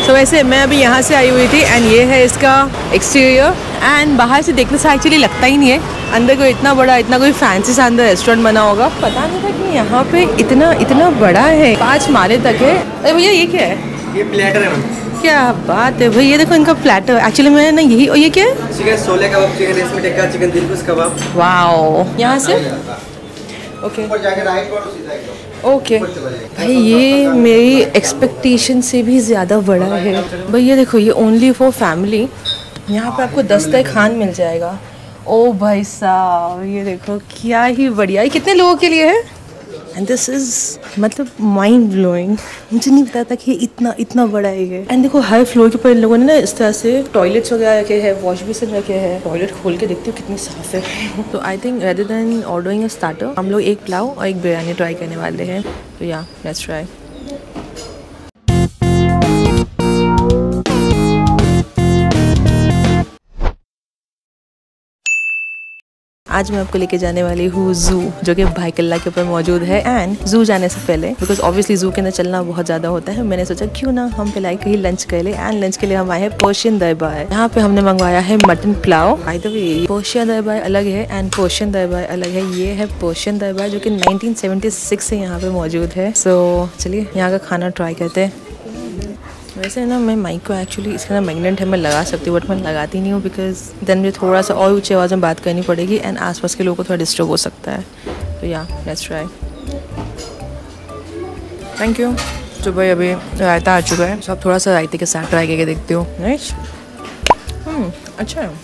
सो वैसे मैं अभी यहाँ से आई हुई थी एंड ये है इसका एक्सटीरियर एंड बाहर से देखने से एक्चुअली लगता ही नहीं है अंदर कोई इतना बड़ा इतना कोई फैंसी सा अंदर रेस्टोरेंट बना होगा। पता नहीं था कि यहाँ पे इतना बड़ा है, 5 माले तक है। अरे भैया ये क्या है? ये प्लेटर है। क्या बात है भैया, ये देखो इनका प्लेटर। एक्चुअली मैं ना यही, और ये क्या है? Chicken Sholay kebab, chicken reshmi tikka, chicken dilkhush kebab. Wow, यहाँ से ओके ओके भाई ये मेरी एक्सपेक्टेशन से भी ज़्यादा बड़ा है। भाई ये देखो, ये ओनली फॉर फैमिली। यहाँ पे आपको दस्तरखान मिल जाएगा। ओ भाई साहब ये देखो क्या ही बढ़िया। ये कितने लोगों के लिए है? एंड दिस इज़ मतलब माइंड ब्लोइंग। मुझे नहीं पता था कि इतना बड़ा है ये। एंड देखो हर फ्लोर के ऊपर इन लोगों ने ना इस तरह से टॉयलेट्स वगैरह रखे हैं, वॉश बेसिन रखे हैं। टॉयलेट खोल के देखती हूँ कितनी साफ है। तो I think rather than ordering a starter हम लोग एक पुलाव और एक बिरयानी ट्राई करने वाले हैं। तो या लेट्स ट्राई। आज मैं आपको लेके जाने वाली हूँ जू, जो कि भाई किल्ला के ऊपर मौजूद है। एंड जू जाने से पहले बिकॉज ऑब्वियसली जू के अंदर चलना बहुत ज़्यादा होता है, मैंने सोचा क्यों ना हम पहले कहीं लंच कर ले। एंड लंच के लिए हम आए हैं पर्शियन दरबार। यहाँ पे हमने मंगवाया है mutton pulao. By the way Persian Darbar अलग है एंड पर्शियन दरबार अलग है। ये है पर्शियन दरबार जो कि 1976 से यहाँ पे मौजूद है। सो चलिए यहाँ का खाना ट्राई करते हैं। वैसे ना मैं माइक को एक्चुअली इसके अंदर मैग्नेट है, मैं लगा सकती हूँ बट मैं लगाती नहीं हूँ बिकॉज देन मुझे थोड़ा सा और ऊँची आवाज़ में बात करनी पड़ेगी एंड आसपास के लोगों को थोड़ा डिस्टर्ब हो सकता है। तो या लेट्स ट्राई। Thank you. तो भाई अभी रायता आ चुका है, सब थोड़ा सा रायते के साथ ट्राई करके देखती हूँ। नाइस, अच्छा है।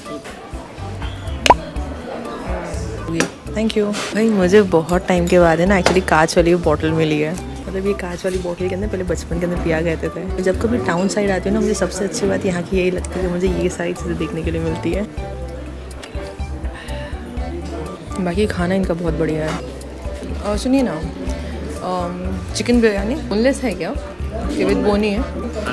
थैंक यू भाई। मुझे बहुत टाइम के बाद है ना एक्चुअली कांच वाली बॉटल मिली है। मतलब ये कांच वाली बोतल के अंदर पहले बचपन के अंदर पिया करते थे। जब कभी टाउन साइड आती हूँ ना, मुझे सबसे अच्छी बात यहाँ की यही लगती है कि मुझे ये सारी चीज़ें देखने के लिए मिलती है। बाकी खाना इनका बहुत बढ़िया है। और सुनिए ना, चिकन बिरयानी बोनलेस है क्या? कि विद बोनी है?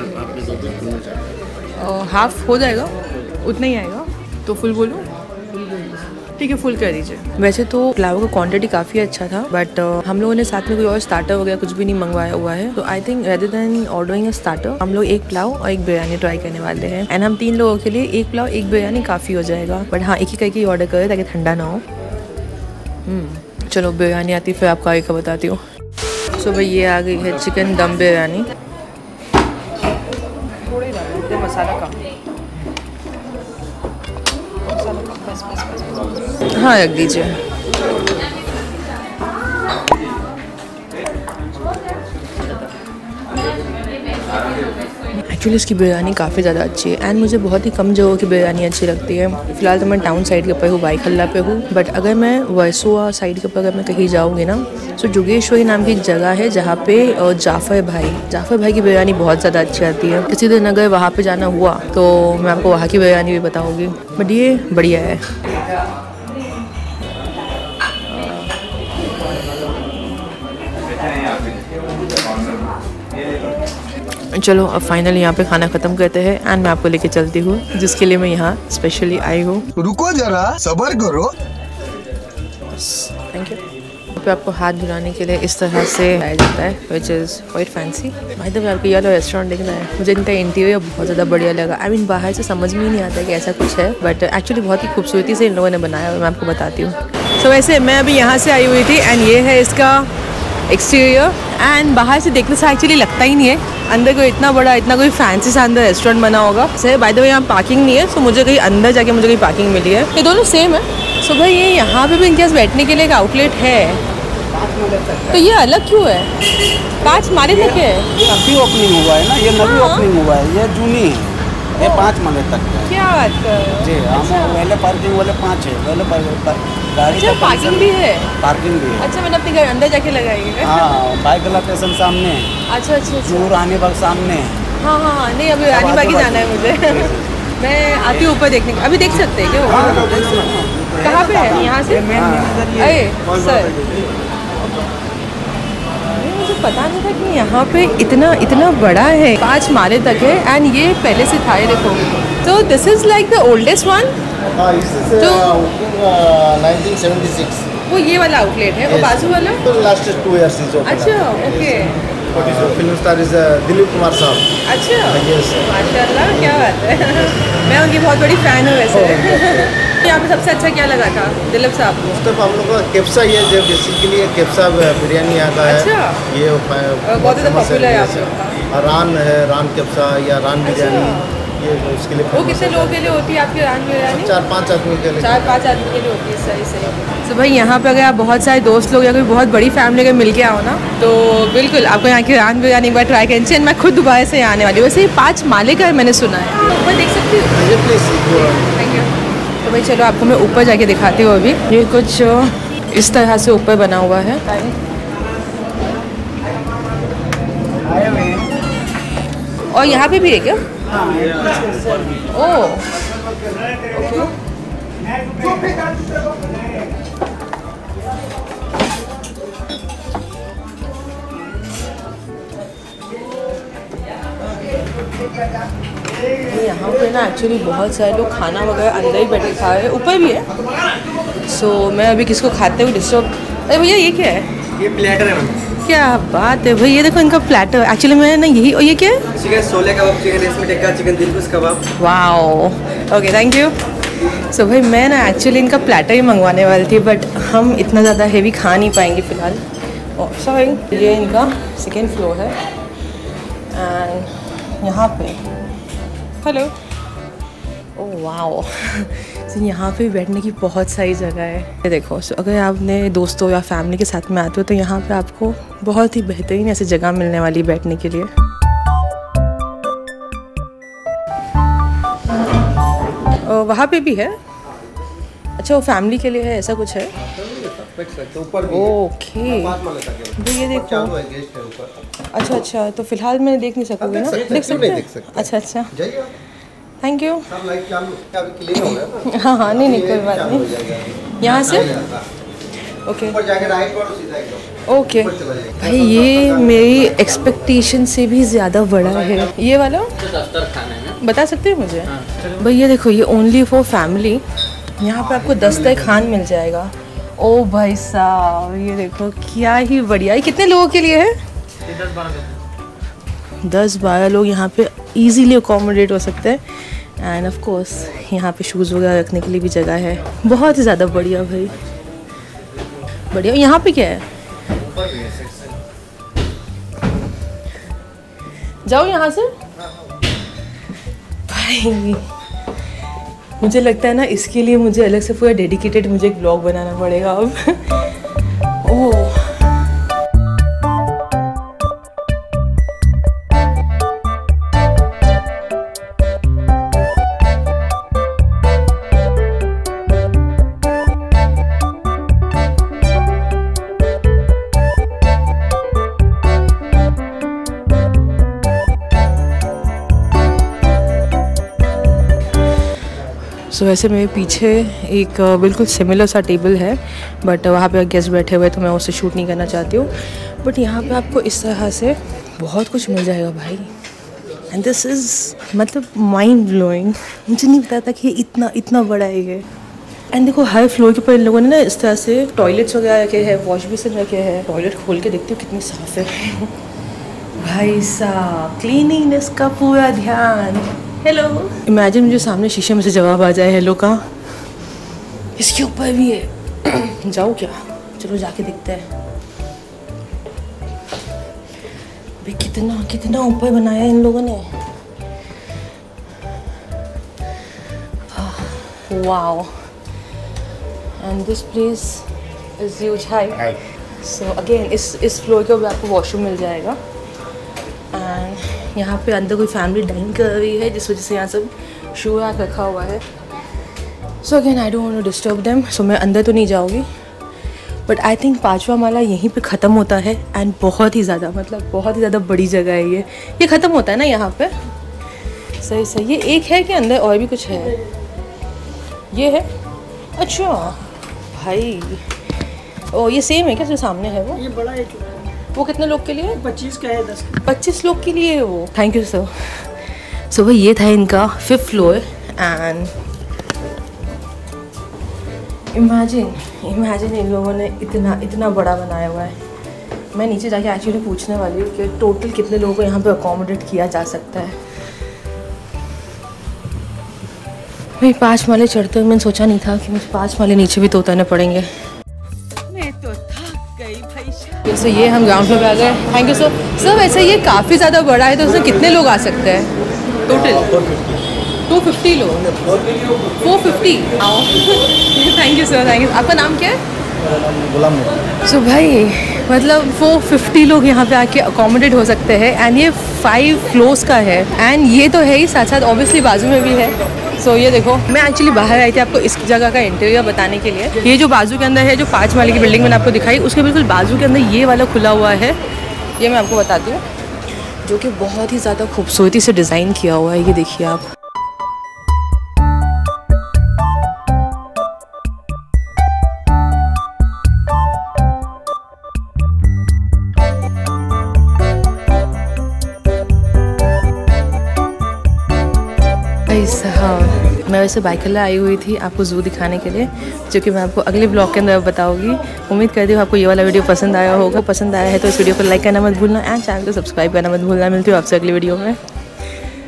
हाफ हो जाएगा, उतना ही आएगा तो फुल बोलूँ? ठीक है, फुल कर दीजिए। वैसे तो पुलाव का क्वांटिटी काफ़ी अच्छा था बट हम लोगों ने साथ में कोई और स्टार्टर वगैरह कुछ भी नहीं मंगवाया हुआ है। तो I think rather than ordering a starter हम लोग एक पुलाव और एक बिरयानी ट्राई करने वाले हैं। एंड हम 3 लोगों के लिए एक पुलाव एक बिरयानी काफ़ी हो जाएगा। बट हाँ, एक ही करके ऑर्डर करें ताकि ठंडा ना हो। चलो बिरयानी आती फिर आपको आगे का बताती हूँ। सो भाई ये आ गई है चिकन दम बिरयानी। थोड़ी डाल मसाला कम। हाँ रख दीजिए। एक्चुअली इसकी बिरयानी काफ़ी ज़्यादा अच्छी है एंड मुझे बहुत ही कम जगहों की बिरयानी अच्छी लगती है। फिलहाल तो मैं टाउन साइड के ऊपर हूँ, भाई खल्ला पे हूँ। बट अगर मैं वर्सोवा साइड के ऊपर अगर मैं कहीं जाऊँगी ना, तो जोगेश्वरी नाम की एक जगह है जहाँ पे जाफ़र भाई की बिरयानी बहुत ज़्यादा अच्छी आती है। किसी दिन अगर वहाँ पे जाना हुआ तो मैं आपको वहाँ की बिरयानी भी बताऊँगी। बट ये बढ़िया है। चलो अब फाइनली यहाँ पे खाना खत्म करते हैं एंड मैं आपको लेके चलती हूँ जिसके लिए मैं यहाँ स्पेशली आई हूँ। रुको जरा सब्र करो। Thank you. पे आपको हाथ धुलाने के लिए इस तरह से आया जाता है विच इज़ क्वाइट फैंसी। भाई तो आपको ये रेस्टोरेंट देखना है। मुझे इनका इंटीरियर बहुत ज़्यादा बढ़िया लगा। आई मीन बाहर से समझ में ही नहीं आता कि ऐसा कुछ है बट एक्चुअली बहुत ही खूबसूरती से इन लोगों ने बनाया है। मैं आपको बताती हूँ। सो वैसे मैं अभी यहाँ से आई हुई थी एंड ये है इसका एक्सटीरियर एंड बाहर से देखने से एक्चुअली लगता ही नहीं है अंदर कोई इतना बड़ा इतना कोई फैंसी सा अंदर रेस्टोरेंट बना होगा। सर बाय द वे यहाँ पार्किंग नहीं है, सो मुझे कहीं अंदर जाके मुझे कहीं पार्किंग मिली है। ये दोनों सेम है। सो भाई ये यहाँ पे भी इनके पास बैठने के लिए एक आउटलेट है, तो ये अलग क्यों है? 5 माले तक है। ये अभी ओपनिंग हुआ है ना, ये नवी ओपनिंग हुआ है, ये जूनी है। ये 5 माले तक है। क्या बात कर रहे हो? जी हम पहले पार्किंग वाले 5 है। पहले गाड़ी अच्छा पार्किंग भी है? पार्किंग भी है। अच्छा मैंने अपने घर अंदर जाके लगाएंगे। हाँ बाइक लोकेशन सामने है। अच्छा जू रानी बाग सामने है। हाँ नहीं अभी रानी बाग ही जाना है मुझे। मैं आती हूँ ऊपर देखने। अभी देख सकते हैं क्या? कहाँ पे है? यहाँ से? अरे सर मुझे पता नहीं था कि यहाँ पे इतना बड़ा है। 5 माले तक है एंड ये पहले से था। ये देखो, तो this is like the oldest one. तो 1976 वो ये वाला आउटलेट है। और बाजू वाला तो लास्ट 2 years is open. अच्छा okay. Film star is Dilip Kumar साहब। अच्छा, यस माशाल्लाह, क्या बात है। मैं उनकी बहुत बड़ी फ़ैन हूँ वैसे। यहाँ पे सबसे अच्छा क्या लगा था दिलीप साहब को? उस तरफ हम लोग का केप्सा ही है, जो बेसिकली केप्सा बिरयानी यहाँ का है। अच्छा। ये बहुत ज़्यादा पॉपुलर है आप लोग का। रान है, रान केप्सा या रान बिरयानी, ये उसके लिए वो कितने लोगों के लिए होती है आपकी रान बिरयानी? 4-5 आदमी के लिए। 4-5 आदमी के लिए होती है। सही सही। तो भाई यहाँ पे अगर आप बहुत सारे दोस्त लोग या कोई बहुत बड़ी फैमिली के मिल के आओ ना, तो बिल्कुल आपको यहाँ की रान बिरयानी एक बार ट्राई करनी चाहिए। मैं खुद दोबारा से आने वाली हूँ। वैसे ये 5 माले का है, मैंने सुना है। ऊपर देख सकती हूँ? ये प्लीज थैंक यू। तो भाई चलो आपको मैं ऊपर जाके दिखाती हूँ। अभी ये कुछ इस तरह से ऊपर बना हुआ है। और यहाँ पे भी है क्या? Oh, okay. यहाँ पे ना एक्चुअली बहुत सारे लोग खाना वगैरह अंदर ही बैठे खा रहे हैं, ऊपर भी है। सो मैं अभी किसको खाते हुए डिस्टर्ब। अरे भैया ये क्या है? ये प्लेटर है मैम। क्या बात है भाई, ये देखो इनका प्लेटर। एक्चुअली मैं ना यही, और ये क्या है? Chicken Sholay kebab, chicken reshmi tikka, chicken dilkhush kebab. Wow, okay, thank you. So भाई मैं ना एक्चुअली इनका प्लेटर ही मंगवाने वाली थी, बट हम इतना ज़्यादा हेवी खा नहीं पाएंगे फ़िलहाल। और सॉरी, ये इनका सेकेंड फ्लोर है। एंड यहाँ पे हेलो, ओह वाओ। तो यहाँ पे बैठने की बहुत सारी जगह है। ये देखो, सो अगर आपने दोस्तों या फैमिली के साथ में आते हो तो यहाँ पे आपको बहुत ही बेहतरीन ऐसी जगह मिलने वाली है बैठने के लिए। और वहाँ पे भी है। अच्छा, वो फैमिली के लिए है, ऐसा कुछ है? ओके, तो ये देखो। अच्छा अच्छा, तो फिलहाल मैं देख नहीं सकूँगी ना? देख सकते हैं? अच्छा अच्छा, थैंक यू। हाँ हाँ, नहीं कोई बात नहीं। यहाँ से ओके ओके। भाई ये मेरी एक्सपेक्टेशन से भी ज़्यादा बड़ा है ये वाला। बता सकते हैं मुझे? भाई ये देखो, ये ओनली फॉर फैमिली। यहाँ पे आपको दस्तरखान मिल जाएगा। ओ भाई साहब, ये देखो क्या ही बढ़िया। ये कितने लोगों के लिए है? 10-12 लोग यहाँ पे इजीली अकोमोडेट हो सकते हैं। एंड ऑफ कोर्स यहाँ पे शूज़ वगैरह रखने के लिए भी जगह है। बहुत ही ज़्यादा बढ़िया भाई, बढ़िया। यहाँ पे क्या है? जाओ यहाँ से। भाई मुझे लगता है ना, इसके लिए मुझे अलग से पूरा डेडिकेटेड मुझे एक ब्लॉग बनाना पड़ेगा अब। ओह, सो वैसे मेरे पीछे एक बिल्कुल सिमिलर सा टेबल है, बट वहाँ पे गेस्ट बैठे हुए तो मैं उससे शूट नहीं करना चाहती हूँ। बट यहाँ पे आपको इस तरह से बहुत कुछ मिल जाएगा भाई। एंड दिस इज़ मतलब माइंड ब्लोइंग। मुझे नहीं पता था कि ये इतना बड़ा है ये। एंड देखो, हर फ्लोर के ऊपर इन लोगों ने ना इस तरह से टॉयलेट्स वगैरह रखे हैं, वॉश बेसिन रखे हैं। टॉयलेट खोल के देखती हूँ कितनी साफ़ है भाई साहब, क्लीनिंगनेस का पूरा ध्यान। हेलो, इमेजिन मुझे सामने शीशे में से जवाब आ जाए हेलो का। इसके ऊपर भी है। जाओ क्या? चलो जाके देखते हैं भाई, कितना ऊपर बनाया है इन लोगों ने। Wow, and this place is huge high. So again इस फ्लोर के ऊपर आपको वॉशरूम मिल जाएगा। एंड यहाँ पे अंदर कोई फैमिली डाइन कर रही है, जिस वजह से यहाँ सब शू रैक रखा हुआ है। So again I don't want to disturb them, so मैं अंदर तो नहीं जाऊँगी। बट आई थिंक 5वां माला यहीं पे ख़त्म होता है। एंड बहुत ही ज़्यादा, मतलब बहुत ही ज़्यादा बड़ी जगह है ये ख़त्म होता है ना यहाँ पे। सही। ये एक है कि अंदर और भी कुछ है? ये है, अच्छा भाई। ओ, ये सेम है क्या जो सामने है? वो ये बड़ा है। वो कितने लोग के लिए? 25 का है, 10 का। 25 लोग के लिए है वो। Thank you sir. सो भाई ये था इनका 5th floor. And imagine in लोगों ने इतना बड़ा बनाया हुआ है। मैं नीचे जाके एक्चुअली पूछने वाली हूँ कि टोटल कितने लोगों को यहाँ पे अकोमोडेट किया जा सकता है। भाई 5 माले चढ़ते हुए मैंने सोचा नहीं था कि मुझे 5 माले नीचे भी तो उतरने पड़ेंगे। मैं तो थक गई भाई। जैसे ये हम ग्राउंड फ्लोर पे आ गए। Thank you sir. वैसे ये काफ़ी ज़्यादा बड़ा है, तो उसमें कितने लोग आ सकते हैं टोटल? 250 लोग। 450। आओ। Thank you sir, thank you. आपका नाम क्या है? गुलाम। सो भाई मतलब 450 लोग यहाँ पे आके अकोमोडेट हो सकते हैं एंड ये 5 फ्लोर्स का है एंड ये तो है ही, साथ साथ ऑब्वियसली बाजू में भी है। सो ये देखो, मैं एक्चुअली बाहर आई थी आपको इस जगह का इंटीरियर बताने के लिए। ये जो बाजू के अंदर है, जो 5 माले की बिल्डिंग मैंने आपको दिखाई, उसके बिल्कुल बाजू के अंदर ये वाला खुला हुआ है। ये मैं आपको बताती हूँ, जो कि बहुत ही ज़्यादा खूबसूरती से डिज़ाइन किया हुआ है। ये देखिए आप। हाँ, मैं वैसे बाइकला आई हुई थी आपको ज़ू दिखाने के लिए, जो कि मैं आपको अगले ब्लॉग के अंदर बताऊंगी। उम्मीद करती हूँ आपको ये वाला वीडियो पसंद आया होगा। पसंद आया है तो इस वीडियो को लाइक करना मत भूलना एंड चैनल को सब्सक्राइब करना मत भूलना। मिलती हूँ आपसे अगली वीडियो में।